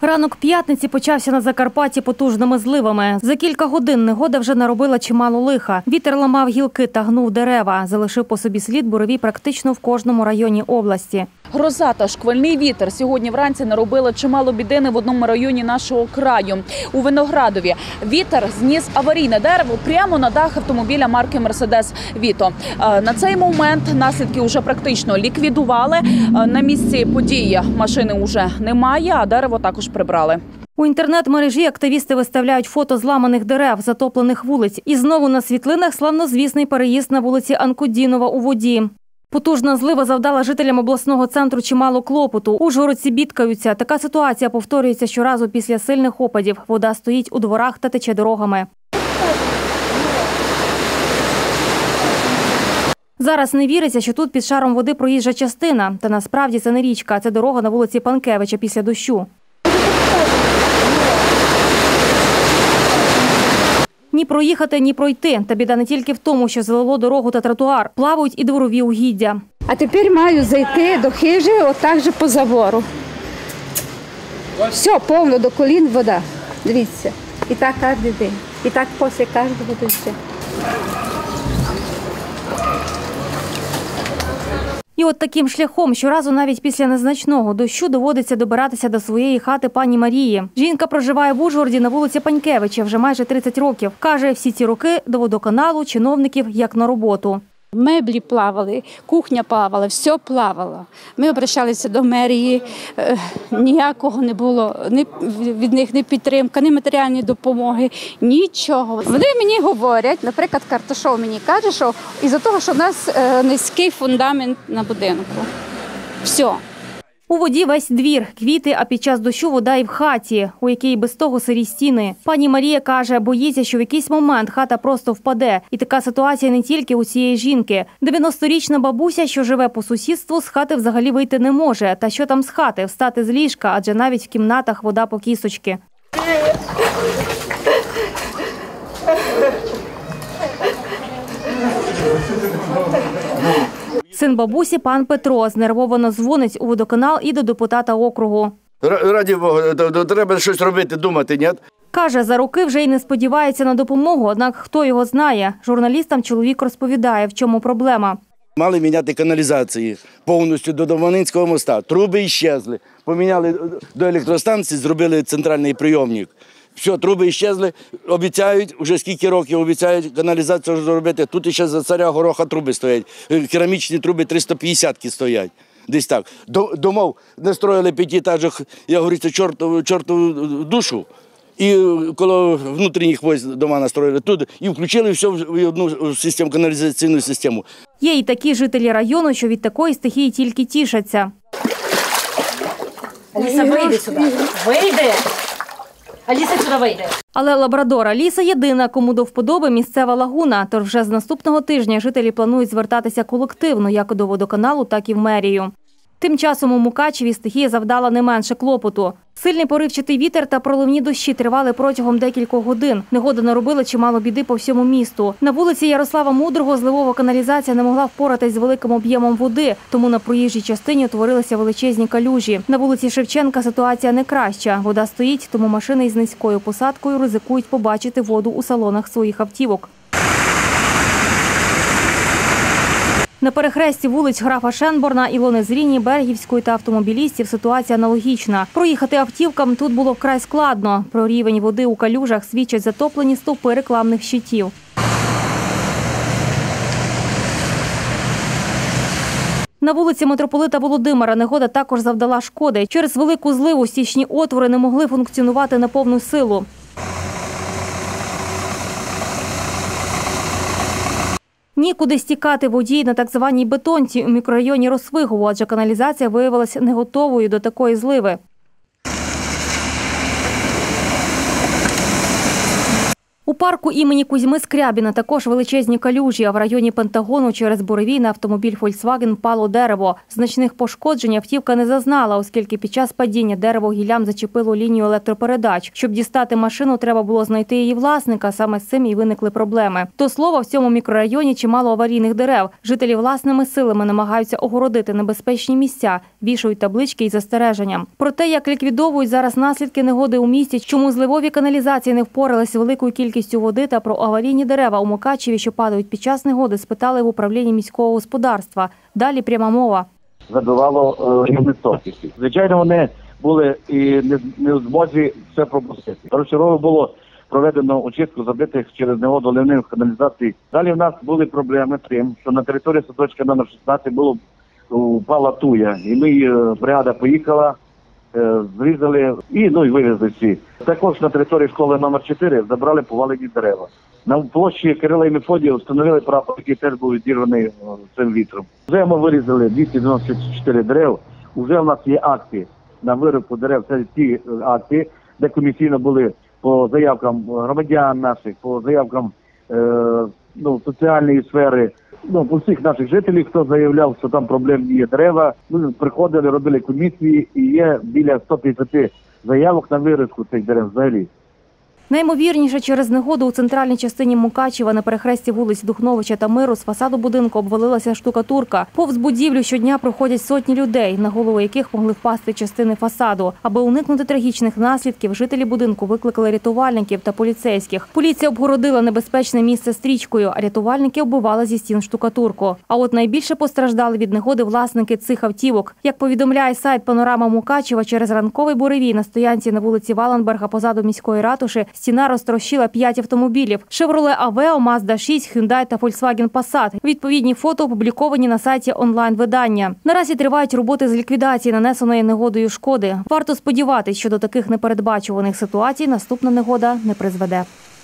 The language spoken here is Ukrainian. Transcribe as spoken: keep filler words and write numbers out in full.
Ранок п'ятниці почався на Закарпатті потужними зливами. За кілька годин негода вже наробила чимало лиха. Вітер ламав гілки та гнув дерева. Залишив по собі слід буревій практично в кожному районі області. Гроза та шквальний вітер сьогодні вранці наробили чимало бідини в одному районі нашого краю. У Виноградові вітер зніс аварійне дерево прямо на дах автомобіля марки «Мерседес Віто». На цей момент наслідки вже практично ліквідували. На місці події машини вже немає, а дерево також прибрали. У інтернет-мережі активісти виставляють фото зламаних дерев, затоплених вулиць. І знову на світлинах славнозвісний переїзд на вулиці Анкудінова у воді. Потужна злива завдала жителям обласного центру чимало клопоту. Ужгородці бідкаються. Така ситуація повторюється щоразу після сильних опадів. Вода стоїть у дворах та тече дорогами. Зараз не віриться, що тут під шаром води проїжджа частина. Та насправді це не річка, це дорога на вулиці Панкевича після дощу. Ні проїхати, ні пройти. Та біда не тільки в тому, що залило дорогу та тротуар. Плавають і дворові угіддя. А тепер маю зайти до хижі, отак же по забору. Все, повно до колін вода. Дивіться. І так кожен день. І так після кожного дощу. І от таким шляхом щоразу навіть після незначного дощу доводиться добиратися до своєї хати пані Марії. Жінка проживає в Ужгороді на вулиці Панькевича вже майже тридцять років. Каже, всі ці роки до водоканалу, чиновників як на роботу. Меблі плавали, кухня плавала, все плавало. Ми обращалися до мерії, ніякого не було, ні від них ні підтримки, ні матеріальної допомоги, нічого. Вони мені говорять, наприклад, Карташов мені каже, що із-за того, що в нас низький фундамент на будинку. Все. У воді весь двір, квіти, а під час дощу вода і в хаті, у якій без того сирі стіни. Пані Марія каже, боїться, що в якийсь момент хата просто впаде. І така ситуація не тільки у цієї жінки. дев'яносторічна бабуся, що живе по сусідству, з хати взагалі вийти не може. Та що там з хати? Встати з ліжка, адже навіть в кімнатах вода по кісточки. Син бабусі, пан Петро, знервовано дзвонить у водоканал і до депутата округу. Раді Бога, треба щось робити, думати, ні? Каже, за роки вже й не сподівається на допомогу, однак хто його знає. Журналістам чоловік розповідає, в чому проблема. Мали міняти каналізації повністю до Доманинського моста. Труби іщезли. Поміняли до електростанції, зробили центральний прийомник. Все, труби іщезли, обіцяють, вже скільки років обіцяють каналізацію зробити. Тут ще за царя Гороха труби стоять, керамічні труби триста п'ятдесятки стоять. Десь так. Домов не строїли п'ятиэтажок, я говорю, це чортову, чортову душу. І коло внутрішніх військ дома настроїли тут і включили все в одну систему, каналізаційну систему. Є і такі жителі району, що від такої стихії тільки тішаться. Аліса, вийди сюди. Вийди! Аліса сюди вийде. Але лабрадор Аліса єдина, кому до вподоби місцева лагуна. Тож вже з наступного тижня жителі планують звертатися колективно як до водоканалу, так і в мерію. Тим часом у Мукачеві стихія завдала не менше клопоту. Сильний поривчатий вітер та проливні дощі тривали протягом декількох годин. Негода наробила чимало біди по всьому місту. На вулиці Ярослава Мудрого зливова каналізація не могла впоратись з великим об'ємом води, тому на проїжджій частині утворилися величезні калюжі. На вулиці Шевченка ситуація не краща. Вода стоїть, тому машини із низькою посадкою ризикують побачити воду у салонах своїх автівок. На перехресті вулиць графа Шенборна, Ілони Зріні, Бергівської та автомобілістів ситуація аналогічна. Проїхати автівкам тут було вкрай складно. Про рівень води у калюжах свідчать затоплені стовпи рекламних щитів. На вулиці митрополита Володимира негода також завдала шкоди. Через велику зливу стічні отвори не могли функціонувати на повну силу. Нікуди стікати воді на так званій бетонці у мікрорайоні Росвигово, адже каналізація виявилася не готовою до такої зливи. У парку імені Кузьми Скрябіна також величезні калюжі, а в районі Пентагону через буревій на автомобіль Volkswagen впало дерево. Значних пошкоджень автівка не зазнала, оскільки під час падіння дерево гіллям зачепило лінію електропередач. Щоб дістати машину, треба було знайти її власника, саме з цим і виникли проблеми. До слова, в цьому мікрорайоні чимало аварійних дерев. Жителі власними силами намагаються огородити небезпечні місця, вішають таблички із застереженням. Про те, як ліквідовують зараз наслідки негоди у місті, чому зливові каналізації не впоралися з великою кількістю води та про аварійні дерева у Мукачеві, що падають під час негоди, спитали в управлінні міського господарства. Далі пряма мова. Забивало рівнистокісті. Звичайно, вони були і не, не в змозі все пропустити. Першочергово було проведено очистку забитих через негоду ливневих каналізацій. Далі в нас були проблеми з тим, що на території садочка номер шістнадцять було упала туя. І ми, бригада поїхала, зрізали і, ну, і вивезли всі. Також на території школи номер чотири забрали повалені дерева. На площі Кирила і Мефодія встановили прапор, який теж був відірваний цим вітром. Вже ми вирізали двісті дев'яносто чотири дерев. Вже в нас є акти на вирубку дерев. Це ті акти, де комісійно були по заявкам громадян наших, по заявкам е, ну, соціальної сфери, ну, по всіх наших жителів, хто заявляв, що там проблемні є дерева. Ми приходили, робили комісії, і є біля ста п'ятдесят заявок на вирубку цих дерев взагалі. Наймовірніше, через негоду у центральній частині Мукачева на перехресті вулиць Духновича та Миру з фасаду будинку обвалилася штукатурка. Повз будівлю щодня проходять сотні людей, на голову яких могли впасти частини фасаду. Аби уникнути трагічних наслідків, жителі будинку викликали рятувальників та поліцейських. Поліція обгородила небезпечне місце стрічкою, а рятувальники оббивали зі стін штукатурку. А от найбільше постраждали від негоди власники цих автівок. Як повідомляє сайт «Панорама Мукачева», через ранковий буревій на стоянці на вулиці Валенберга позаду міської ратуші стіна розтрощила п'ять автомобілів – «Шевроле Авео», Мазда шість, Hyundai та Volkswagen Passat. Відповідні фото опубліковані на сайті онлайн-видання. Наразі тривають роботи з ліквідації нанесеної негодою шкоди. Варто сподіватися, що до таких непередбачуваних ситуацій наступна негода не призведе.